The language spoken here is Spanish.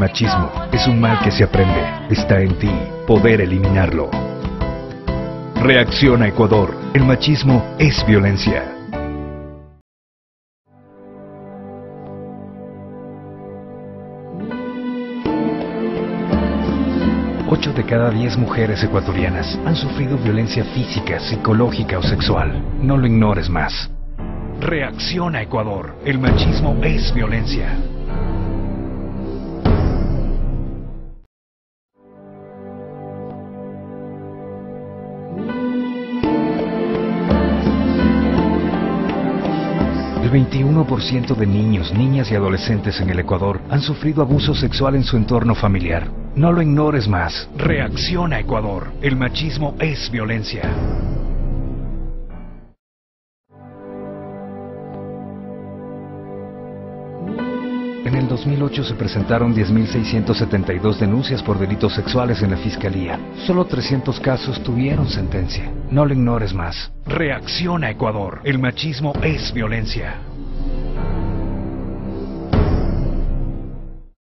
machismo es un mal que se aprende. Está en ti poder eliminarlo. Reacciona Ecuador. El machismo es violencia. 8 de cada 10 mujeres ecuatorianas han sufrido violencia física, psicológica o sexual. No lo ignores más. Reacciona Ecuador. El machismo es violencia. El 21% de niños, niñas y adolescentes en el Ecuador han sufrido abuso sexual en su entorno familiar. No lo ignores más. Reacciona Ecuador. El machismo es violencia. En el 2008 se presentaron 10.672 denuncias por delitos sexuales en la Fiscalía. Solo 300 casos tuvieron sentencia. No lo ignores más. Reacciona Ecuador. El machismo es violencia.